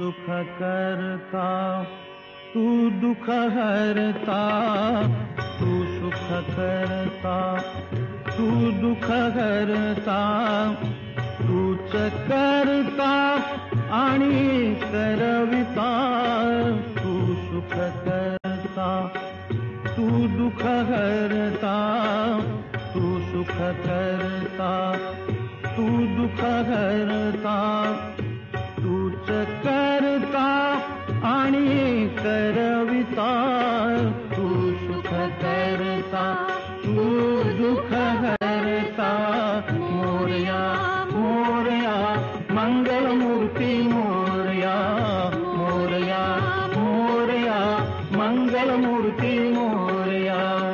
सुख करता, तू दुख हरता, तू सुख करता, तू दुख हरता, तूच करता आणि करविता, तू सुख करता, तू दुख हरता, तू सुख करता, तू दुख हरता, तूच करता आणि करविता, तू सुख करता, तू दुख हरता. मोरया मोरया मंगलमूर्ती मोरया, मोरया मोरया मंगलमूर्ती मोरया.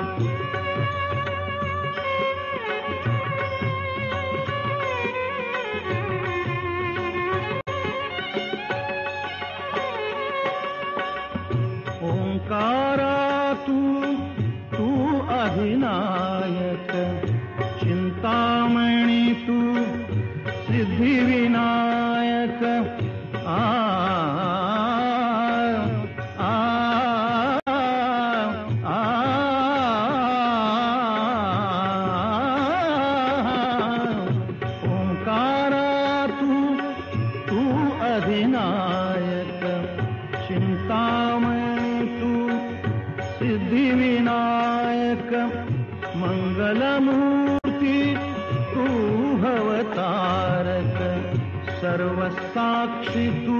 ओंकारा तू अधिनायक, चिंतामणी तू सिद्धिविनायक. आ आ आ ओंकारा तू अधिनायक, चिंतामणी तू सिद्धिविनायक. मंगलमूर्ती तू भवतारक, सर्वसाक्षी तू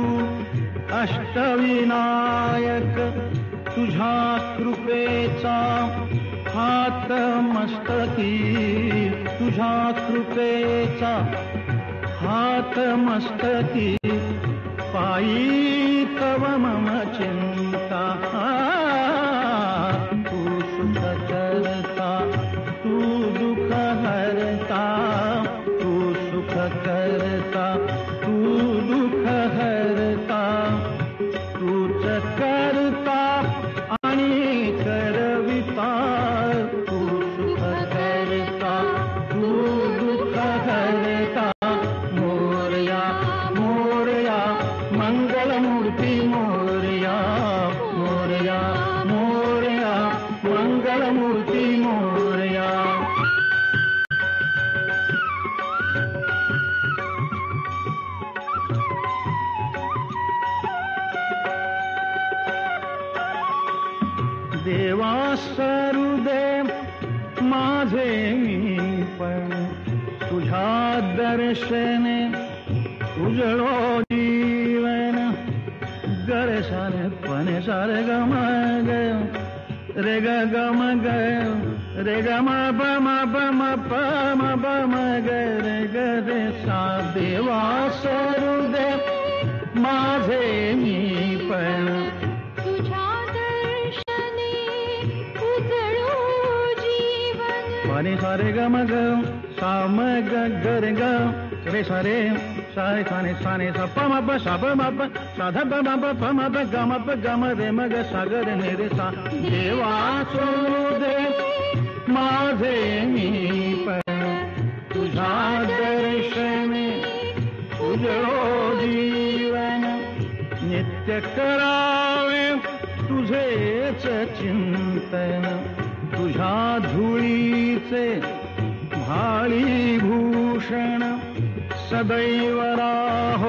अष्टविनायक. तुझ्या कृपेचा हात मस्तकी, तुझ्या कृपेचा हात मस्तकी. पायी तव मम चिंता, तू सुख करता, तू दुख हरता, तू सुख करता, तू दुख हरता. तूच करता आणि करविता, तू सुख करता, तू दुख हरता. मोरया मोरया मंगलमूर्ती मोरया, मोरया मोरया मंगलमूर्ती मोरया. देवा सरुदे माझे मी पण, तुझ्या दर्शने उजळो जीवन. गरे सारे पने सारे गम ग रे ग गम ग रे ग म प म प म प म प म ग रे ग रे सा. देवा सरुदे माझे मी पण, तुझ्या दर्शने उजळो जीवन. पने सारे गम ग सा म ग ग रे ग रे सारे सारे साने साने सा प म प सा प म प सा ध प म प प म प ग म प ग म रे म ग सा ग रे ने रे सा. देवा सरुदे माझे मी पण, तुझ्या दर्शने उजळो जीवन. नित्य करावे तुझेच चिंतन, तुझ्या धुळीचे भाळी भूषण. सदैव राहो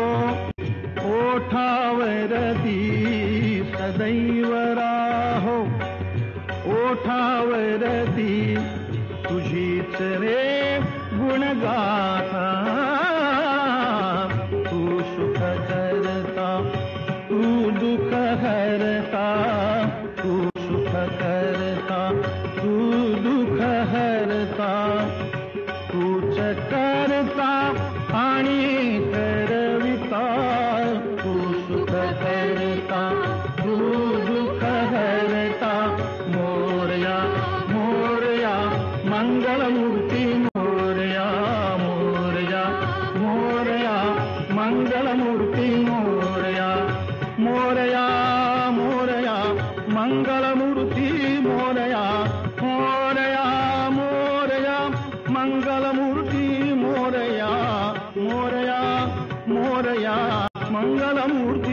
ओठावरती, सदैव राहो ओठावरती. तुझीच रे गुणगाथा, तू सुख करता, तू दुख हरता, तू सुख करता, तू दुख हरता. तूच करता आणि करविता, तू सुख करता, तू दुख हरता. मोरया मोरया मंगलमूर्ती मोरया, मोरया मोरया मंगलमूर्ती मोरया. मोरया मोरया मंगलमूर्ती मोरया, मोरया मोरया मंगलमूर्ती मोरया, मोरया मोरया मंगलमूर्ती.